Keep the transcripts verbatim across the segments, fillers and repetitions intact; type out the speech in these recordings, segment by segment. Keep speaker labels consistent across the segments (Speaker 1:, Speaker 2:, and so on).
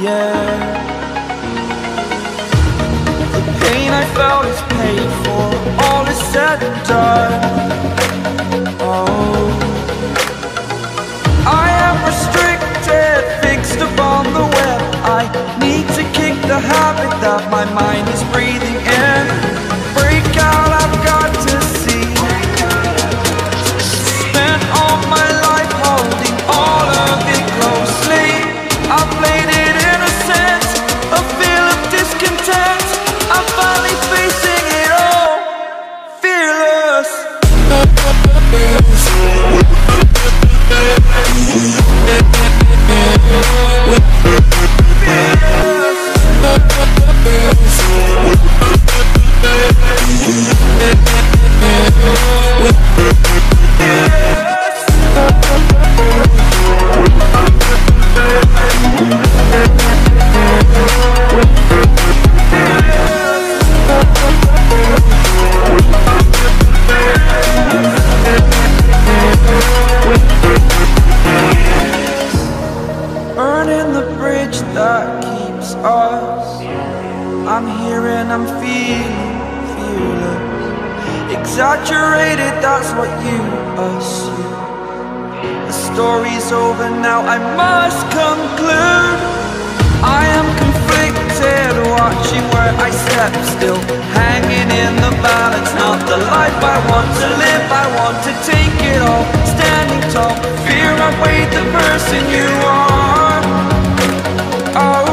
Speaker 1: air. The pain I felt is paid for, all is said and done. Oh, I am restricted, fixed upon the web. I need to kick the habit that my mind is breathing in. Break out, I've got to see. Spent all my life holding all of it closely. I played it innocent, a feel of discontent. I'm finally facing it all, fearless. Burning the bridge that keeps us. I'm here and I'm feeling fearless. Exaggerated, that's what you assume. The story's over now, I must conclude. I am conflicted, watching where I step still, hanging in the balance. Not the life I want to live, I want to take it all. Standing tall, fear I've weighed the person you are. Oh,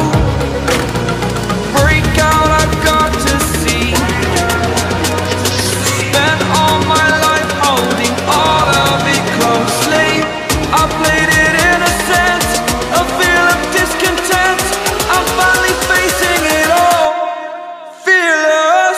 Speaker 1: break out, I've got to see. Spent all my life holding all of it closely. I played it innocent, a feel of discontent. I'm finally facing it all, fearless.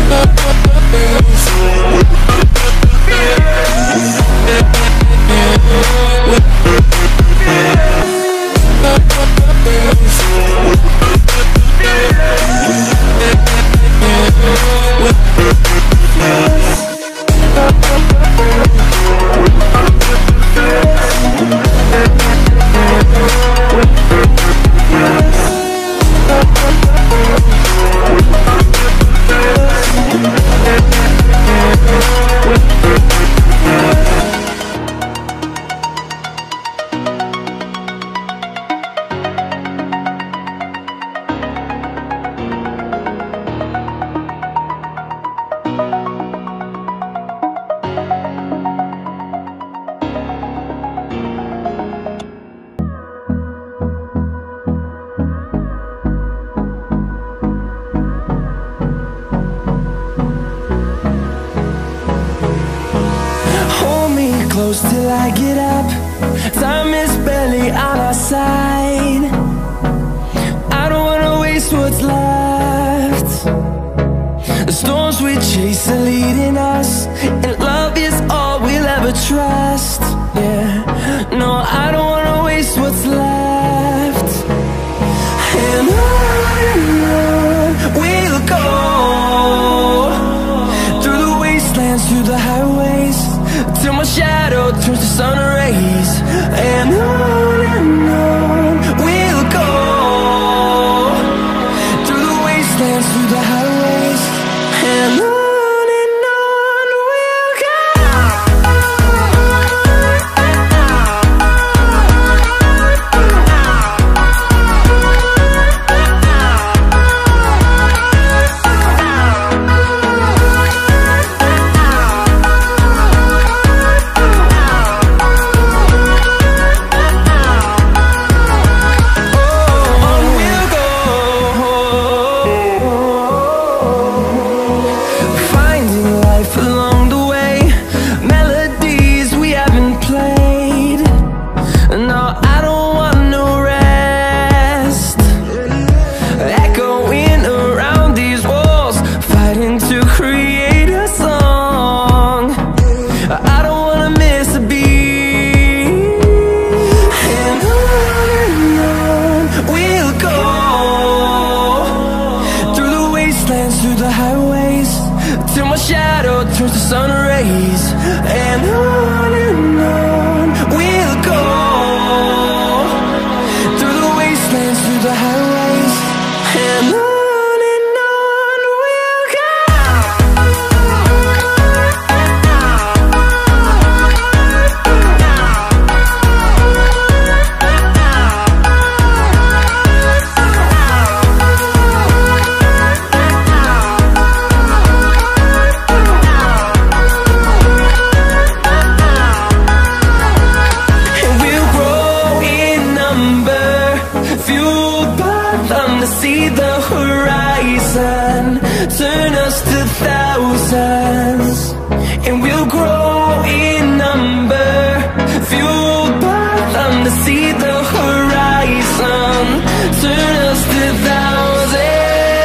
Speaker 1: Close till I get up. Time is barely on our side. I don't wanna waste what's left. The storms we chase are leading us, and love is all we'll ever trust. Yeah, no, I don't wanna waste what's left. And on and on we'll go, through the wastelands, through the highways, till my shadow turns to sun rays. And on and on we'll go, through the wastelands, through the highways. And on and on we'll go. fathom to see the horizon. Turn us to thousands, and we'll grow in number. Fueled by them to see the horizon. Turn us to thousands.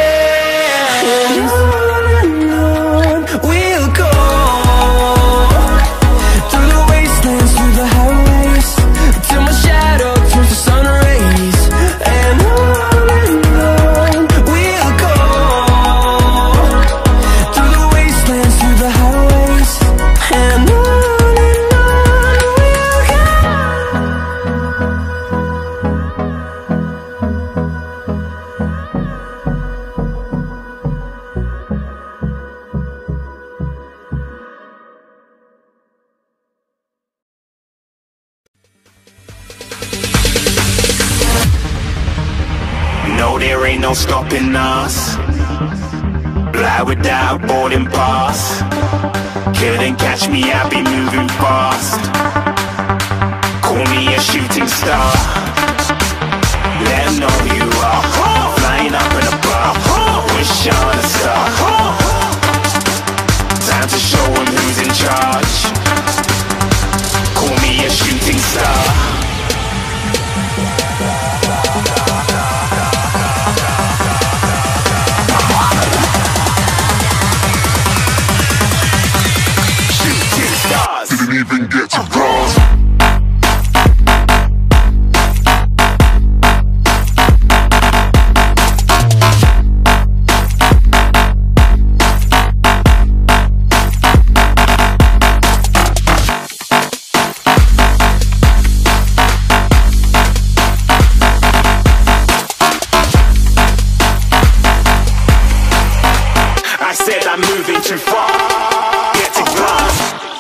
Speaker 2: No, there ain't no stopping us. Fly without boarding pass. Couldn't catch me, I be moving fast. Call me a shooting star. Let 'em know who you are. Flying up in a bar. Wish on a star. Time to show 'em who's in charge. Call me a shooting star. Didn't even get to cross. I said I'm moving too far. Get to glass.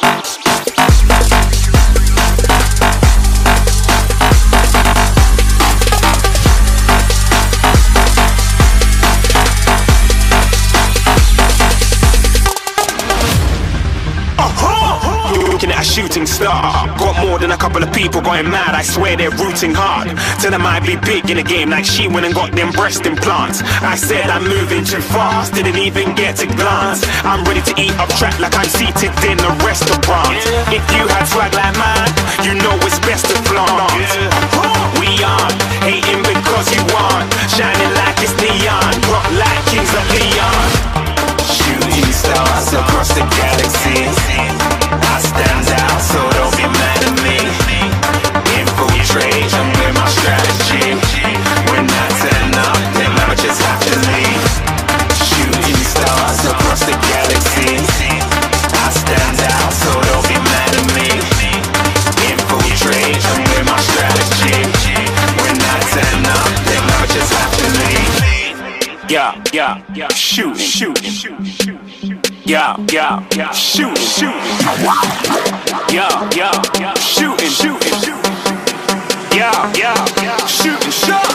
Speaker 2: Looking at a shooting star. Got more than a couple of people going mad, I swear they're rooting hard. Tell them I'd be big in the game like she went and got them breast implants. I said I'm moving too fast, didn't even get to glance. I'm ready to eat up track like I'm seated in a restaurant. If you had swag like mine, you know it's best to flaunt. We aren't hating because you aren't shining like it's neon, rock like kings of Leon. Shooting stars across the galaxy. I stand out, so don't be mad at me. Infiltrate, I'm with my strategy. When I turn up, then I just have to leave. Shooting stars across the galaxy. I stand out, so don't be mad at me. Infiltrate, I'm with my strategy. When I turn up, then I just have to leave. Yeah, yeah, yeah, shooting, shooting, shooting. Yeah, yeah, yeah, shooting, shooting. Yeah, yeah, yeah, shooting, shooting. Yeah, yeah, yeah, shooting, shooting.